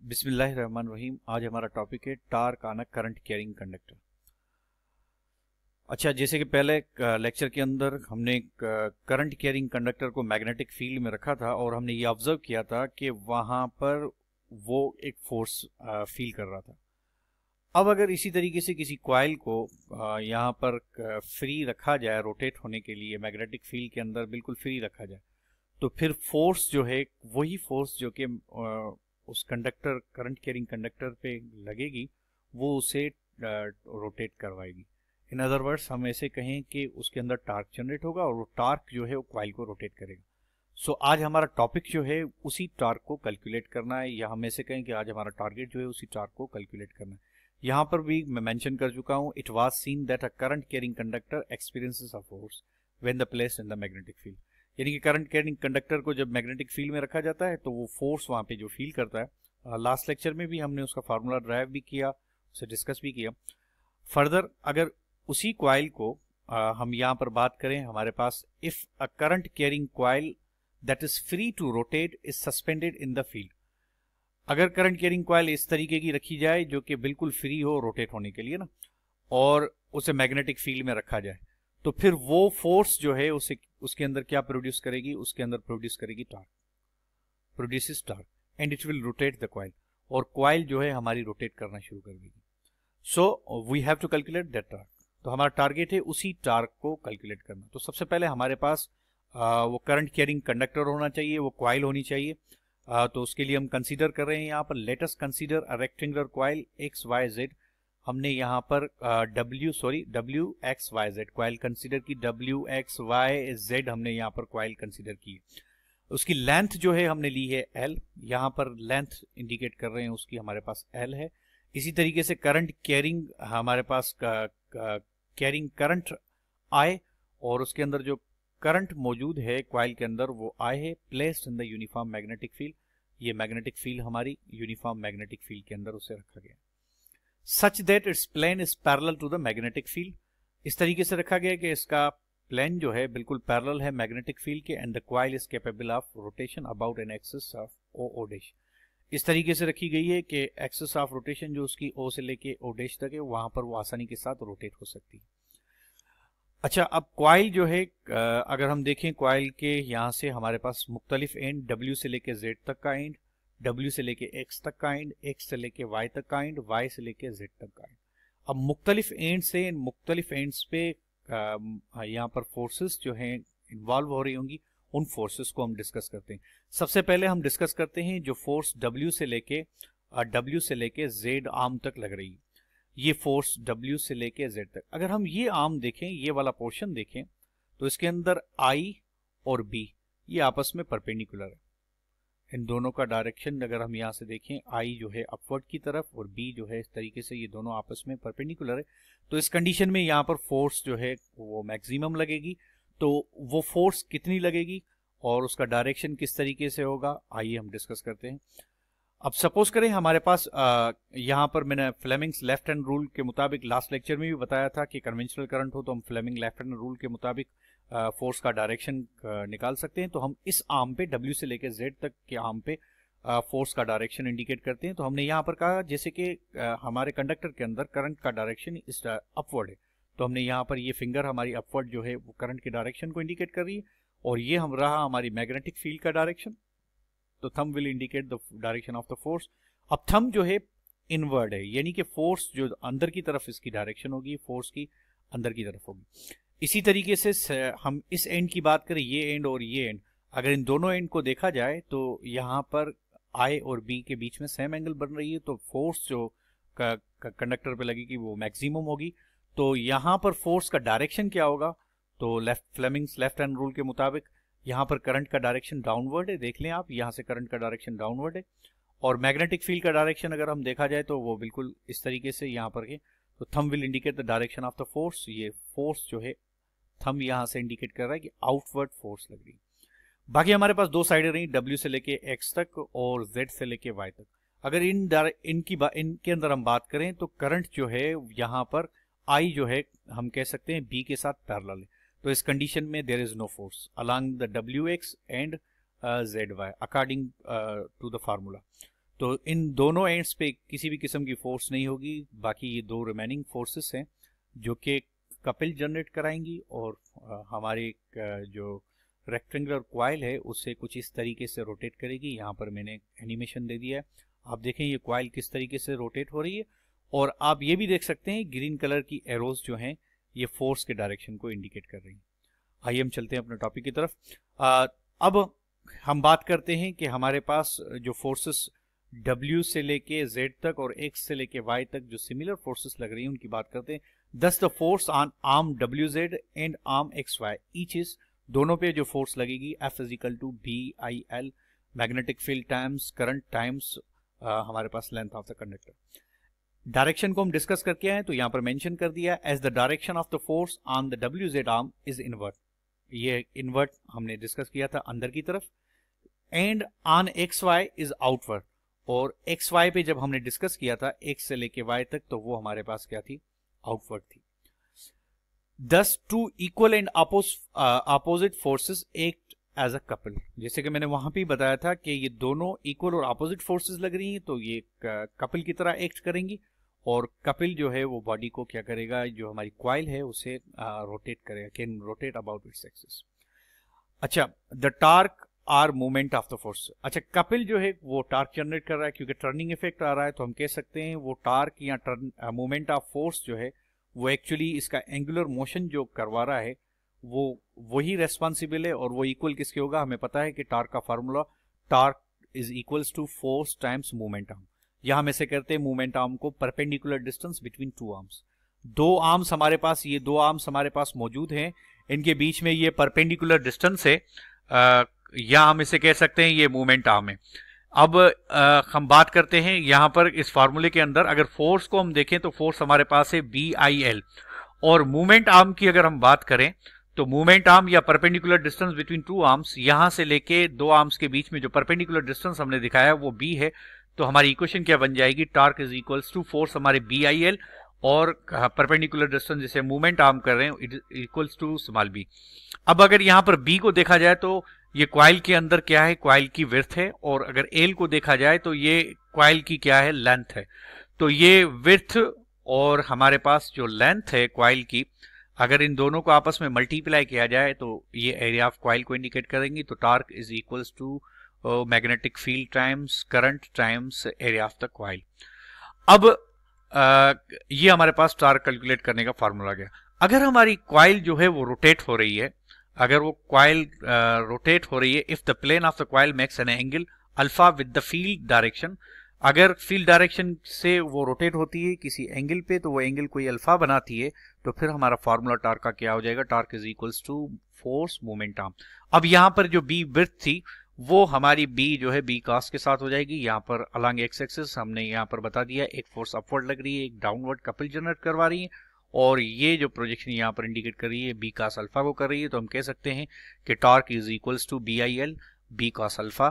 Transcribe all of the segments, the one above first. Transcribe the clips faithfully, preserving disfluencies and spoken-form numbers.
बिस्मिल्लाहिर्रहमानिर्रहीम। आज हमारा टॉपिक है torque on a current carrying conductor. अच्छा, जैसे कि पहले लेक्चर के अंदर हमने करंट कैरिंग कंडक्टर को मैग्नेटिक फील्ड में रखा था और हमने ये ऑब्जर्व किया था कि वहाँ पर वो एक फोर्स फील कर रहा था। अब अगर इसी तरीके से किसी कॉइल को यहाँ पर फ्री रखा जाए रोटेट होने के लिए, मैग्नेटिक फील्ड के अंदर बिल्कुल फ्री रखा जाए, तो फिर फोर्स जो है वही फोर्स जो कि उस कंडक्टर करंट कैरिंग कंडक्टर पे लगेगी वो उसे रोटेट करवाएगी। इन अदर वर्ड्स हम ऐसे कहें कि उसके अंदर टार्क जनरेट होगा और वो टार्क जो है वो कॉइल को रोटेट करेगा। सो so, आज हमारा टॉपिक जो है उसी टार्क को कैलकुलेट करना है, या हम ऐसे कहें कि आज हमारा टारगेट जो है उसी टार्क को कैलकुलेट करना है। यहाँ पर भी मैं मेंशन कर चुका हूँ, it was seen that a current carrying conductor experiences a force when the place in the magnetic field. यानी कि करंट कैरिंग कंडक्टर को जब मैग्नेटिक फील्ड में रखा जाता है तो वो फोर्स वहाँ पे जो फील करता है। लास्ट लेक्चर में भी हमने उसका फार्मूला ड्राइव भी किया, उसे डिस्कस भी किया। फर्दर अगर उसी कॉइल को आ, हम यहाँ पर बात करें, हमारे पास if a current carrying coil that is free to rotate is suspended in the field. अगर करंट कैरिंग कॉइल इस तरीके की रखी जाए जो कि बिल्कुल फ्री हो रोटेट होने के लिए ना, और उसे मैग्नेटिक फील्ड में रखा जाए, तो फिर वो फोर्स जो है उसे उसके अंदर क्या प्रोड्यूस करेगी, उसके अंदर प्रोड्यूस करेगी torque, produces torque, and it will rotate the coil, और कॉइल जो है हमारी रोटेट करना शुरू कर देगी। So we have to calculate that torque. तो हमारा टारगेट है उसी टार्क को कैलकुलेट करना। तो सबसे पहले हमारे पास आ, वो करंट कैरिंग कंडक्टर होना चाहिए, वो कॉइल होनी चाहिए। आ, तो उसके लिए हम कंसीडर कर रहे हैं यहाँ पर, let us consider a rectangular coil X Y Z. हमने यहाँ पर W sorry W X Y Z coil consider की, डब्ल्यू एक्स वाई जेड हमने यहाँ पर कॉइल कंसीडर की। उसकी लेंथ जो है हमने ली है एल, यहाँ पर लेंथ इंडिकेट कर रहे हैं उसकी, हमारे पास एल है। इसी तरीके से करंट कैरिंग हमारे पास कैरिंग करंट आई, और उसके अंदर जो करंट मौजूद है कॉइल के अंदर वो आई है, placed in the uniform magnetic field. ये मैग्नेटिक फील्ड हमारी यूनिफॉर्म मैग्नेटिक फील्ड के अंदर उसे रखा गया, such that its plane is parallel to the magnetic field. इस तरीके से रखा गया कि इसका प्लेन जो है बिल्कुल पैरेलल है मैग्नेटिक फील्ड के, and the coil is capable of rotation about an axis of O O dash. इस तरीके से रखी गई है कि एक्सिस ऑफ रोटेशन जो उसकी ओ से लेके ओ डैश तक है वहां पर वो आसानी के साथ रोटेट हो सकती है। अच्छा, अब कॉइल जो है अगर हम देखें, कॉइल के यहाँ से हमारे पास मुख्तलिफ एंड, डब्ल्यू से लेके जेड तक का एंड, डब्ल्यू से लेके एक्स तक का एंड, एक्स से लेके वाई तक का एंड, वाई से लेके जेड तक का एंड। अब मुख्तलिफ एंड से मुख्तलिफ एंड्स पे यहाँ पर फोर्सेस जो हैं इन्वॉल्व हो रही होंगी, उन फोर्सेस को हम डिस्कस करते हैं। सबसे पहले हम डिस्कस करते हैं जो फोर्स डब्ल्यू से लेके डब्ल्यू से लेके जेड आर्म तक लग रही है। ये फोर्स डब्ल्यू से लेके जेड तक, अगर हम ये आर्म देखें, ये वाला पोर्शन देखें, तो इसके अंदर आई और बी ये आपस में परपेंडिकुलर है। इन दोनों का डायरेक्शन अगर हम यहाँ से देखें, आई जो है अपवर्ड की तरफ और बी जो है इस तरीके से, ये दोनों आपस में परपेंडिकुलर है। तो इस कंडीशन में यहाँ पर फोर्स जो है वो मैक्सिमम लगेगी। तो वो फोर्स कितनी लगेगी और उसका डायरेक्शन किस तरीके से होगा, आइए हम डिस्कस करते हैं। अब सपोज करें हमारे पास आ, यहाँ पर मैंने फ्लेमिंग्स लेफ्ट हैंड रूल के मुताबिक लास्ट लेक्चर में भी बताया था कि कन्वेंशनल करंट हो तो हम फ्लेमिंग लेफ्ट हैंड रूल के मुताबिक फोर्स का डायरेक्शन निकाल सकते हैं। तो हम इस आर्म पे डब्ल्यू से लेकर जेड तक के आर्म पे फोर्स का डायरेक्शन इंडिकेट करते हैं। तो हमने यहाँ पर कहा जैसे कि हमारे कंडक्टर के अंदर करंट का डायरेक्शन इस अपवर्ड है, तो हमने यहाँ पर ये फिंगर हमारी अपवर्ड जो है वो करंट के डायरेक्शन को इंडिकेट कर रही है, और ये हम रहा हमारी मैग्नेटिक फील्ड का डायरेक्शन। तो thumb will indicate the direction of the force. अब थंब जो है इनवर्ड है, यानी कि फोर्स जो अंदर की तरफ इसकी डायरेक्शन होगी, फोर्स की अंदर की तरफ होगी। इसी तरीके से हम इस एंड की बात करें, ये एंड और ये एंड, अगर इन दोनों एंड को देखा जाए तो यहाँ पर आई और बी के बीच में सेम एंगल बन रही है, तो फोर्स जो कंडक्टर पे लगेगी वो मैक्सिमम होगी। तो यहाँ पर फोर्स का डायरेक्शन क्या होगा, तो left Fleming's left hand rule के मुताबिक यहाँ पर करंट का डायरेक्शन डाउनवर्ड है, देख लें आप, यहाँ से करंट का डायरेक्शन डाउनवर्ड है, और मैग्नेटिक फील्ड का डायरेक्शन अगर हम देखा जाए तो वो बिल्कुल इस तरीके से यहाँ पर है। तो thumb will indicate the direction of the force. ये फोर्स जो है थंब यहाँ से इंडिकेट कर रहा है कि आउटवर्ड फोर्स लग रही है। बाकी हमारे पास दो साइडें रही, डब्ल्यू से लेके एक्स तक और जेड से लेके वाई तक। अगर इन इनकी इनके अंदर हम बात करें तो करंट जो है यहाँ पर आई जो है हम कह सकते हैं बी के साथ पैरेलल है। तो इस कंडीशन में there is no force along the W X and Z Y according to the formula. तो इन दोनों एंड्स पे किसी भी किस्म की फोर्स नहीं होगी, बाकी ये दो रिमेनिंग फोर्सेस हैं जो कि कपिल जनरेट कराएंगी और हमारे जो रेक्टेंगुलर कॉइल है उससे कुछ इस तरीके से रोटेट करेगी। यहाँ पर मैंने एनिमेशन दे दिया है, आप देखें ये कॉइल किस तरीके से रोटेट हो रही है। और आप ये भी देख सकते हैं ग्रीन कलर की एरोज जो हैं ये फोर्स के डायरेक्शन को इंडिकेट कर रही हैं। आइए हम चलते हैं अपने टॉपिक की तरफ। आ, अब हम बात करते हैं कि हमारे पास जो फोर्सेस W से लेके Z तक और X से लेके Y तक जो सिमिलर फोर्सेस लग रही हैं उनकी बात करते हैं। Thus the force on arm W Z and arm X Y each is, दोनों पे जो फोर्स लगेगी F is equal to B I L, magnetic field times current times हमारे पास length of the conductor. Direction को हम discuss करके आए तो यहाँ पर मेंशन कर दिया as the direction of the force on the W Z arm is invert, ये इनवर्ट हमने डिस्कस किया था अंदर की तरफ, and on X Y is outward, और X Y पे जब हमने डिस्कस किया था X से लेके Y तक तो वो हमारे पास क्या थी, आउटवर्ड थी। These two equal and opposite forces act as a couple, जैसे कि मैंने वहां पे बताया था कि ये दोनों इक्वल और अपोजिट फोर्सेस लग रही हैं तो ये कपल की तरह एक्ट करेंगी, और कपिल जो है वो बॉडी को क्या करेगा, जो हमारी कॉइल है उसे रोटेट करेगा, can rotate about its axis. अच्छा, the torque or movement of the force. अच्छा, कपिल जो है वो टार्क जनरेट कर रहा है क्योंकि टर्निंग इफेक्ट आ रहा है, तो हम कह सकते हैं वो टार्क या टर्न मूवमेंट ऑफ फोर्स जो है वो एक्चुअली इसका एंगुलर मोशन जो करवा रहा है वो वही रेस्पॉन्सिबल है, और वो इक्वल किसके होगा, हमें पता है कि टार्क का formula torque is equals to force times movement arm. यहां हम ऐसे करते हैं मूवमेंट आर्म को perpendicular distance between two arms. दो आर्म्स हमारे पास, ये दो आर्म्स हमारे पास मौजूद हैं, इनके बीच में ये परपेंडिकुलर डिस्टेंस है, आ, या हम इसे कह सकते हैं ये मूवमेंट आर्म है। अब आ, हम बात करते हैं यहां पर इस फार्मूले के अंदर, अगर फोर्स को हम देखें तो फोर्स हमारे पास है बी आई एल, और मूवमेंट आर्म की अगर हम बात करें तो मूवमेंट आर्म या perpendicular distance between two arms, यहां से लेके दो आर्म्स के बीच में जो परपेंडिकुलर डिस्टेंस हमने दिखाया वो बी है, तो हमारी इक्वेशन क्या बन जाएगी, torque is equals to force हमारे बी आई एल और परपेंडिकुलर डिस्टेंस जिसे मूवमेंट आर्म कर रहे हैं it equals to small B. अब अगर यहां पर बी को देखा जाए तो ये कॉइल के अंदर क्या है, कॉइल की विड्थ है, और अगर एल को देखा जाए तो ये कॉइल की क्या है, लेंथ है। तो ये विड्थ और हमारे पास जो लेंथ है कॉइल की, अगर इन दोनों को आपस में मल्टीप्लाई किया जाए तो ये एरिया ऑफ कॉइल को इंडिकेट करेंगी। तो torque is equals to magnetic field times current times area of the coil. अब आ, ये हमारे पास टार्क कैलकुलेट करने का फार्मूला गया। अगर हमारी कॉइल जो है वो रोटेट हो रही है, अगर वो कॉइल रोटेट हो रही है, if the plane of the coil makes an angle alpha with the field direction, अगर फील्ड डायरेक्शन से वो रोटेट होती है किसी एंगल पे तो वो एंगल कोई अल्फा बनाती है, तो फिर हमारा फार्मूला टार्क का क्या हो जाएगा, torque is equals to force moment arm. अब यहाँ पर जो बी विड्थ थी वो हमारी बी जो है बी कॉस के साथ हो जाएगी। यहाँ पर अलॉन्ग एक्स एक्सिस हमने यहाँ पर बता दिया, एक फोर्स अपवर्ड लग रही है, एक डाउनवर्ड कपल जनरेट करवा रही है, और ये जो प्रोजेक्शन यहाँ पर इंडिकेट कर रही है बी कॉस अल्फा को कर रही है, तो हम कह सकते हैं कि torque is equals to B I L B cos alpha.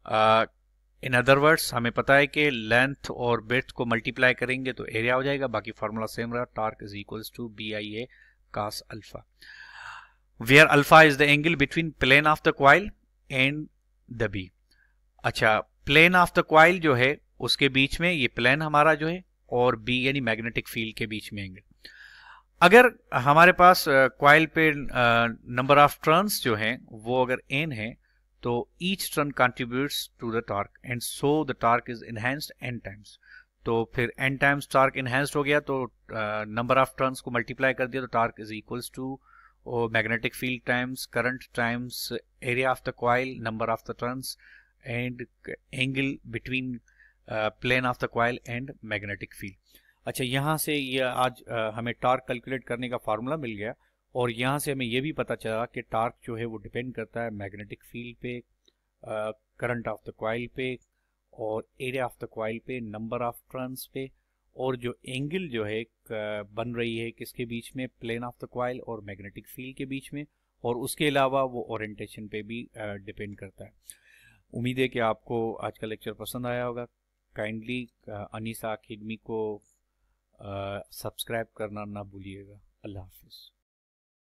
In other words हमें पता है कि लेंथ और ब्रेड्थ को मल्टीप्लाई करेंगे तो एरिया हो जाएगा, बाकी फार्मूला सेम रहा, torque is equals to B I A cos alpha, where alpha is the angle between plane of the coil and the B. अच्छा, प्लेन ऑफ द कॉइल जो है उसके बीच में ये प्लेन हमारा जो है, और बी यानी मैग्नेटिक फील्ड के बीच में एंगल। अगर हमारे पास कॉइल पे नंबर ऑफ टर्न्स जो हैं वो अगर एन है तो each turn contributes to the torque and so the torque is enhanced N times. तो फिर एन टाइम्स टार्क एनहांस्ड हो गया, तो नंबर ऑफ टर्न्स को मल्टीप्लाई कर दिया तो torque is equals to magnetic field times current times area of the coil number of the turns and angle between plane of the coil and magnetic field. अच्छा, यहाँ से ये आज आ, हमें टार्क कैलकुलेट करने का फार्मूला मिल गया, और यहाँ से हमें ये भी पता चला कि टार्क जो है वो डिपेंड करता है मैग्नेटिक फील्ड पे, करंट ऑफ द कॉइल पे, और एरिया ऑफ द कॉइल पे, नंबर ऑफ टर्न्स पे, और जो एंगल जो है बन रही है किसके बीच में, प्लेन ऑफ द कॉइल और मैग्नेटिक फील्ड के बीच में, और उसके अलावा वो ओरिएंटेशन पे भी डिपेंड करता है। उम्मीद है कि आपको आज का लेक्चर पसंद आया होगा। काइंडली अनीसा अकेडमी को सब्सक्राइब करना ना भूलिएगा। अल्लाह हाफिज़।